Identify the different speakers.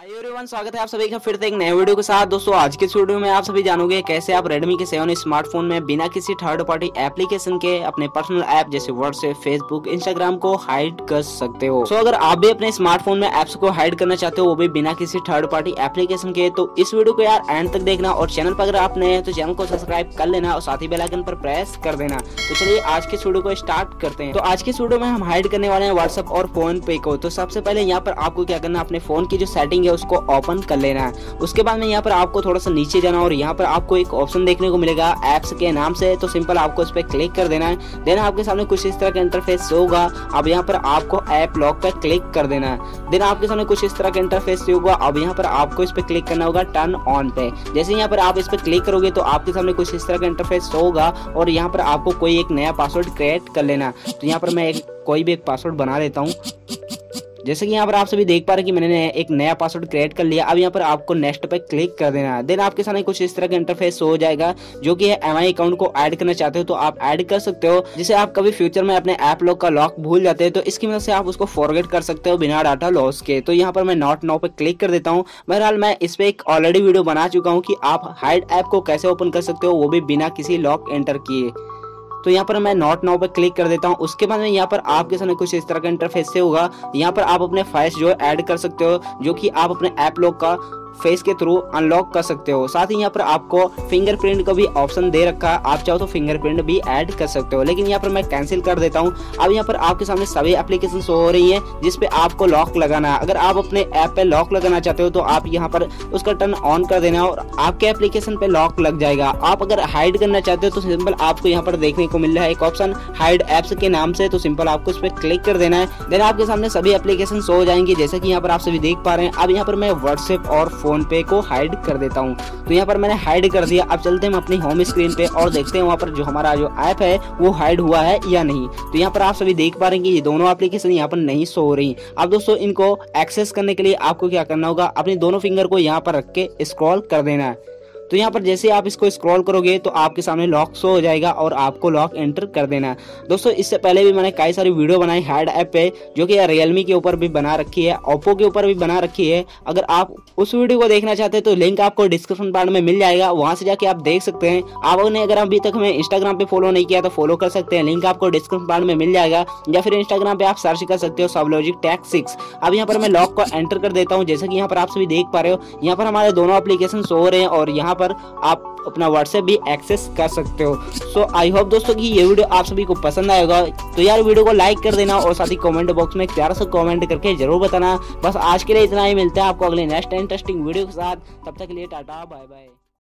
Speaker 1: Hi everyone, स्वागत है आप सभी का फिर से एक नए वीडियो के साथ। दोस्तों आज के इस वीडियो में आप सभी जानोगे कैसे आप Redmi के 7 स्मार्टफोन में बिना किसी थर्ड पार्टी एप्लीकेशन के अपने पर्सनल ऐप जैसे व्हाट्सएप, फेसबुक, इंस्टाग्राम को हाइड कर सकते हो। सो अगर आप भी अपने स्मार्टफोन में एप्स को हाइड करना चाहते हो वो भी बिना किसी थर्ड पार्टी एप्लीकेशन के, तो इस वीडियो को यार एंड तक देखना और चैनल पर अगर आप नए हैं तो चैनल को सब्सक्राइब कर लेना और साथ ही बेल आइकन पर प्रेस कर देना। तो चलिए आज के इस वीडियो को स्टार्ट करते हैं। तो आज के इस वीडियो में हम हाइड करने वाले हैं व्हाट्सएप और फोन पे को। तो सबसे पहले यहाँ पर आपको क्या करना है, अपने फोन की जो सेटिंग है उसको ओपन कर लेना है। उसके बाद में यहाँ पर आपको थोड़ा सा नीचे जाना और यहाँ पर आपको एक ऑप्शन देखने को मिलेगा एप्स के नाम से। तो सिंपल आपको इस पर क्लिक कर देना है। देन आपके सामने कुछ इस तरह का इंटरफेस होगा। अब यहाँ पर आपको ऐप लॉक पर क्लिक कर देना है। देन आपके सामने कुछ इस तरह का इंटरफेस होगा। अब यहाँ पर आपको इस पर क्लिक करना होगा टर्न ऑन पे। जैसे यहाँ पर आप इस पर क्लिक करोगे तो आपके सामने कुछ इस तरह का इंटरफेस होगा और यहाँ पर आपको कोई एक नया पासवर्ड क्रिएट कर लेना। तो यहाँ पर मैं कोई भी एक पासवर्ड बना लेता हूँ। जैसे कि यहाँ पर आप सभी देख पा रहे हैं कि मैंने एक नया पासवर्ड क्रिएट कर लिया। अब यहाँ पर आपको नेक्स्ट पे क्लिक कर देना है। देन आपके सामने कुछ इस तरह का इंटरफेस हो जाएगा जो कि है MI अकाउंट को ऐड करना चाहते हो तो आप ऐड कर सकते हो। जिसे आप कभी फ्यूचर में अपने ऐप लॉक का लॉक भूल जाते हैं तो इसकी मदद से आप उसको फॉरगेट कर सकते हो बिना डाटा लॉस के। तो यहाँ पर मैं नॉट नाउ पे क्लिक कर देता हूँ। बहरहाल मैं इस पे एक ऑलरेडी वीडियो बना चुका हूँ कि आप हाइड ऐप को कैसे ओपन कर सकते हो वो भी बिना किसी लॉक एंटर किए। तो यहाँ पर मैं नॉट नाउ पर क्लिक कर देता हूँ। उसके बाद में यहाँ पर आपके सामने कुछ इस तरह का इंटरफेस से होगा। यहाँ पर आप अपने फेस जो ऐड कर सकते हो जो कि आप अपने ऐप लॉक का फेस के थ्रू अनलॉक कर सकते हो। साथ ही यहाँ पर आपको फिंगरप्रिंट का भी ऑप्शन दे रखा है। आप चाहो तो फिंगरप्रिंट भी ऐड कर सकते हो, लेकिन यहाँ पर मैं कैंसिल कर देता हूँ। अब यहाँ पर आपके सामने सभी एप्लीकेशन शो हो रही हैं जिसपे आपको लॉक लगाना है। अगर आप अपने ऐप पे लॉक लगाना चाहते हो तो आप यहाँ पर उसका टर्न ऑन कर देना और आपके एप्लीकेशन पे लॉक लग जाएगा। आप अगर हाइड करना चाहते हो तो सिंपल आपको यहाँ पर देखने को मिल रहा है एक ऑप्शन हाइड एप्स के नाम से। तो सिंपल आपको इस पर क्लिक कर देना है। देन आपके सामने सभी एप्लीकेशन शो हो जाएंगे जैसे कि यहाँ पर आप सभी देख पा रहे हैं। अब यहाँ पर मैं व्हाट्सएप और फोन पे को हाइड कर देता हूं। तो यहाँ पर मैंने हाइड कर दिया। अब चलते हैं हम अपनी होम स्क्रीन पे और देखते हैं वहां पर जो हमारा जो ऐप है वो हाइड हुआ है या नहीं। तो यहाँ पर आप सभी देख पा रहे हैं कि ये दोनों एप्लीकेशन यहाँ पर नहीं शो हो रही। अब दोस्तों इनको एक्सेस करने के लिए आपको क्या करना होगा, अपने दोनों फिंगर को यहाँ पर रख के स्क्रॉल कर देना है। तो यहाँ पर जैसे आप इसको स्क्रॉल करोगे तो आपके सामने लॉक शो हो जाएगा और आपको लॉक एंटर कर देना है। दोस्तों इससे पहले भी मैंने कई सारी वीडियो बनाई हाइड ऐप पे जो कि रियलमी के ऊपर भी बना रखी है, ओप्पो के ऊपर भी बना रखी है। अगर आप उस वीडियो को देखना चाहते हैं तो लिंक आपको डिस्क्रिप्शन बार में मिल जाएगा, वहां से जाके आप देख सकते हैं। आपने अगर अभी तक हमें इंस्टाग्राम पे फॉलो नहीं किया तो फॉलो कर सकते हैं, लिंक आपको डिस्क्रिप्शन बार में मिल जाएगा या फिर इंस्टाग्राम पे आप सर्च कर सकते हो सबलॉजिक टेक 6। अब यहाँ पर मैं लॉक को एंटर कर देता हूँ। जैसे कि यहाँ पर आप सभी देख पा रहे हो यहाँ पर हमारे दोनों एप्लीकेशन शो हो रहे हैं और यहाँ पर आप अपना व्हाट्सएप भी एक्सेस कर सकते हो। सो आई होप दोस्तों कि ये वीडियो आप सभी को पसंद आएगा। तो यार वीडियो को लाइक कर देना और साथ ही कमेंट बॉक्स में एक प्यारा सा कमेंट करके जरूर बताना। बस आज के लिए इतना ही, मिलते हैं आपको अगले नेक्स्ट इंटरेस्टिंग वीडियो के साथ। तब तक के लिए टाटा बाय बाय।